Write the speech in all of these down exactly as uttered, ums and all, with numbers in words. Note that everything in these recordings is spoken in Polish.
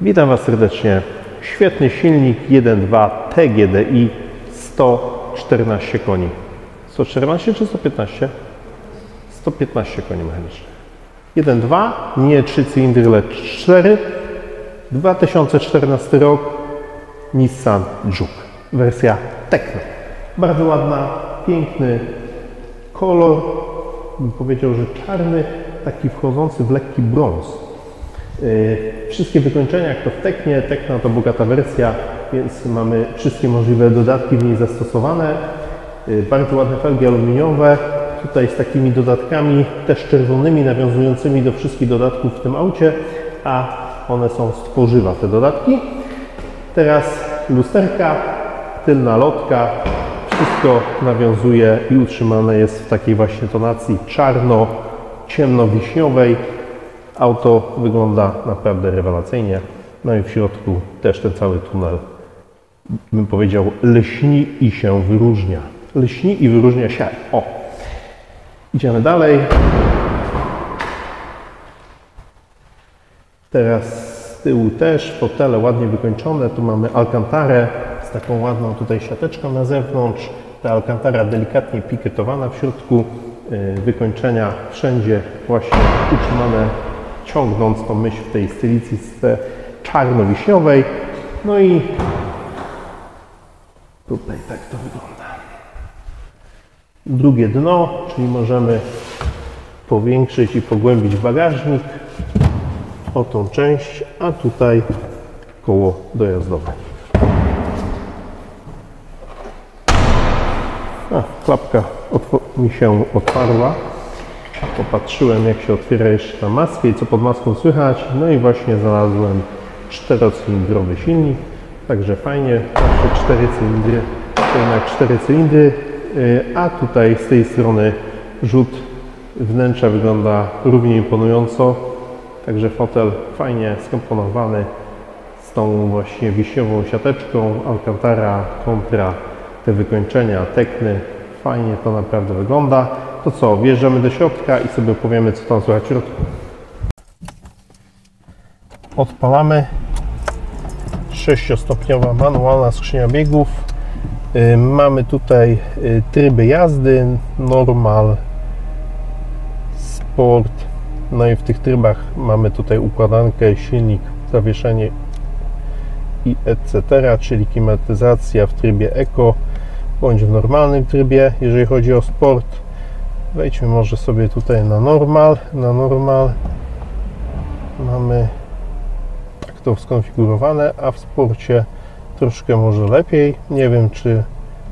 Witam Was serdecznie. Świetny silnik jeden dwa T G D I, sto czternaście koni. sto czternaście czy sto piętnaście? sto piętnaście koni mechanicznych. jeden dwa, nie trzy cylindry, lecz cztery. dwa tysiące czternasty rok, Nissan Juke. Wersja Tekno. Bardzo ładna, piękny kolor. Bym powiedział, że czarny, taki wchodzący w lekki brąz. Wszystkie wykończenia, jak to w Teknie, Tekno to bogata wersja, więc mamy wszystkie możliwe dodatki w niej zastosowane. Bardzo ładne felgi aluminiowe, tutaj z takimi dodatkami też czerwonymi, nawiązującymi do wszystkich dodatków w tym aucie, a one są z tworzywa, te dodatki. Teraz lusterka, tylna lotka, wszystko nawiązuje i utrzymane jest w takiej właśnie tonacji czarno-ciemno-wiśniowej. Auto wygląda naprawdę rewelacyjnie. No i w środku też ten cały tunel, bym powiedział, lśni i się wyróżnia. Lśni i wyróżnia się. O! Idziemy dalej. Teraz z tyłu też fotele ładnie wykończone. Tu mamy alkantarę z taką ładną tutaj siateczką na zewnątrz. Ta alkantara delikatnie pikietowana w środku. Wykończenia wszędzie właśnie utrzymane, ciągnąc tą myśl w tej stylistyce czarno-wiśniowej. No i tutaj tak to wygląda. Drugie dno, czyli możemy powiększyć i pogłębić bagażnik o tą część, a tutaj koło dojazdowe. A, klapka mi się otwarła. Popatrzyłem, jak się otwiera jeszcze ta maskę i co pod maską słychać. No i właśnie znalazłem czterocylindrowy silnik. Także fajnie, zawsze cztery cylindry, to jednak cztery cylindry. A tutaj z tej strony rzut wnętrza wygląda równie imponująco. Także fotel fajnie skomponowany z tą właśnie wiśniową siateczką, alcantara kontra te wykończenia Tekny. Fajnie to naprawdę wygląda. To co, wjeżdżamy do środka i sobie powiemy, co tam słychać w środku. Odpalamy. sześciostopniowa manualna skrzynia biegów. Yy, mamy tutaj yy, tryby jazdy, normal, sport. No i w tych trybach mamy tutaj układankę, silnik, zawieszenie i et cetera, czyli klimatyzacja w trybie Eco bądź w normalnym trybie. Jeżeli chodzi o sport, wejdźmy może sobie tutaj na normal. Na normal mamy tak to skonfigurowane, a w sporcie troszkę może lepiej. Nie wiem, czy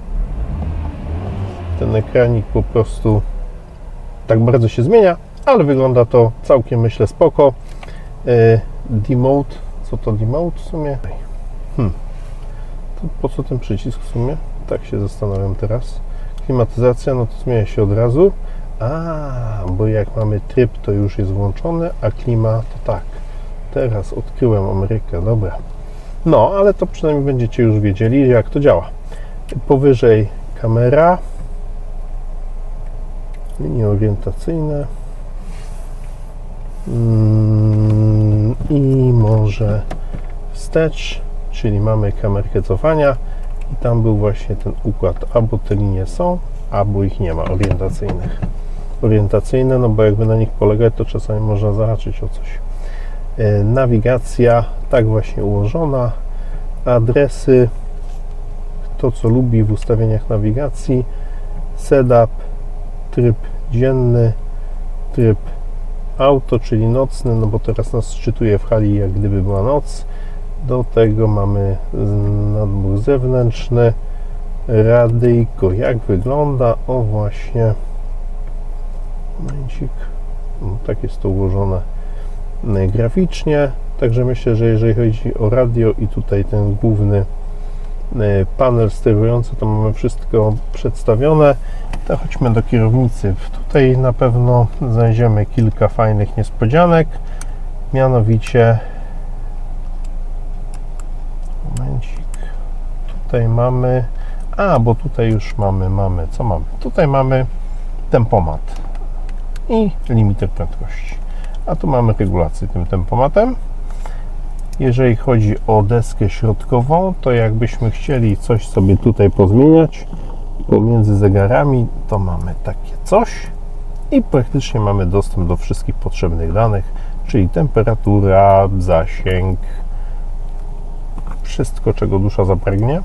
ten ekranik po prostu tak bardzo się zmienia, ale wygląda to całkiem, myślę, spoko. Demote, co to demote w sumie? Hmm. To po co ten przycisk w sumie? Tak się zastanawiam teraz. Klimatyzacja, no to zmienia się od razu. A, bo jak mamy tryb, to już jest włączony, a klima to tak. Teraz odkryłem Amerykę, dobra. No, ale to przynajmniej będziecie już wiedzieli, jak to działa. Powyżej kamera, linie orientacyjne mm, i może wstecz, czyli mamy kamerkę cofania i tam był właśnie ten układ. Albo te linie są, albo ich nie ma orientacyjnych. Orientacyjne, no bo jakby na nich polegać, to czasami można zahaczyć o coś. Nawigacja tak właśnie ułożona, adresy, kto co lubi w ustawieniach nawigacji, setup, tryb dzienny, tryb auto, czyli nocny, no bo teraz nas szczytuje w hali, jak gdyby była noc. Do tego mamy nadmur zewnętrzny, radyjko, jak wygląda, o właśnie, momencik, no, tak jest to ułożone graficznie, także myślę, że jeżeli chodzi o radio i tutaj ten główny panel sterujący, to mamy wszystko przedstawione. To chodźmy do kierownicy. Tutaj na pewno znajdziemy kilka fajnych niespodzianek, mianowicie momencik, tutaj mamy, a bo tutaj już mamy, mamy, co mamy? Tutaj mamy tempomat i limiter prędkości. A tu mamy regulację tym tempomatem. Jeżeli chodzi o deskę środkową, to jakbyśmy chcieli coś sobie tutaj pozmieniać pomiędzy zegarami, to mamy takie coś i praktycznie mamy dostęp do wszystkich potrzebnych danych, czyli temperatura, zasięg, wszystko, czego dusza zapragnie,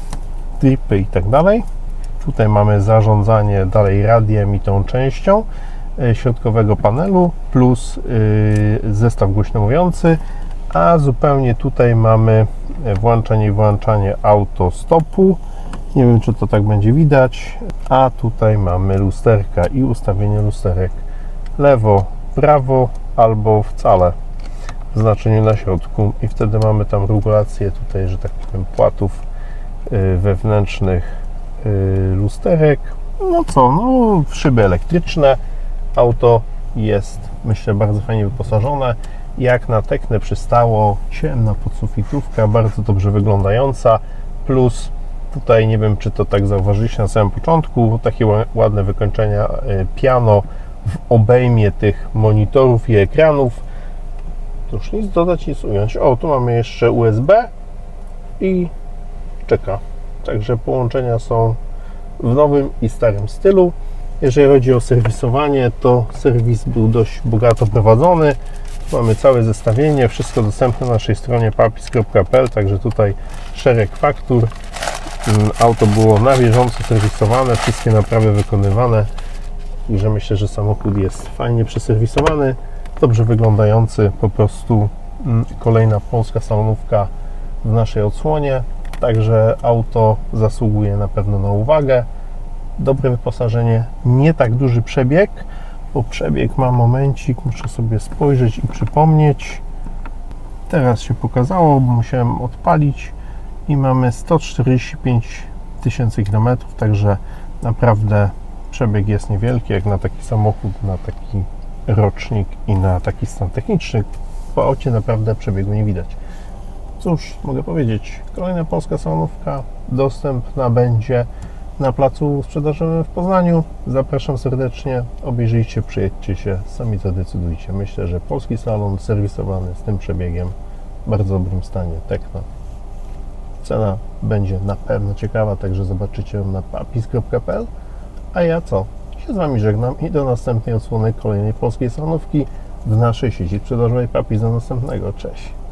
tripy i tak dalej. Tutaj mamy zarządzanie dalej radiem i tą częścią środkowego panelu plus zestaw głośno mówiący, a zupełnie tutaj mamy włączanie i włączanie autostopu. Nie wiem, czy to tak będzie widać, a tutaj mamy lusterka i ustawienie lusterek lewo, prawo albo wcale w znaczeniu na środku i wtedy mamy tam regulację tutaj, że tak powiem, płatów wewnętrznych lusterek. No co, no szyby elektryczne, auto jest, myślę, bardzo fajnie wyposażone, jak na Teknę przystało, ciemna podsufitówka, bardzo dobrze wyglądająca, plus tutaj, nie wiem, czy to tak zauważyliście na samym początku, takie ładne wykończenia piano w obejmie tych monitorów i ekranów. To już nic dodać, nic ująć. O, tu mamy jeszcze U S B i czeka. Także połączenia są w nowym i starym stylu. Jeżeli chodzi o serwisowanie, to serwis był dość bogato prowadzony. Mamy całe zestawienie, wszystko dostępne na naszej stronie papis kropka p l, także tutaj szereg faktur. Auto było na bieżąco serwisowane, wszystkie naprawy wykonywane. Także myślę, że samochód jest fajnie przeserwisowany, dobrze wyglądający, po prostu kolejna polska salonówka w naszej odsłonie. Także auto zasługuje na pewno na uwagę. Dobre wyposażenie, nie tak duży przebieg, bo przebieg ma momencik, muszę sobie spojrzeć i przypomnieć. Teraz się pokazało, bo musiałem odpalić i mamy sto czterdzieści pięć tysięcy kilometrów, także naprawdę przebieg jest niewielki, jak na taki samochód, na taki rocznik i na taki stan techniczny. Po aucie naprawdę przebiegu nie widać. Cóż, mogę powiedzieć, kolejna polska salonówka dostępna będzie na placu sprzedażowym w Poznaniu. Zapraszam serdecznie, obejrzyjcie, przyjedźcie się, sami zadecydujcie. Myślę, że polski salon serwisowany z tym przebiegiem w bardzo dobrym stanie, Tekna. Cena będzie na pewno ciekawa, także zobaczycie ją na papis kropka p l. A ja co? Się z Wami żegnam i do następnej odsłony kolejnej polskiej salonówki w naszej sieci sprzedażowej Papis. Do następnego. Cześć!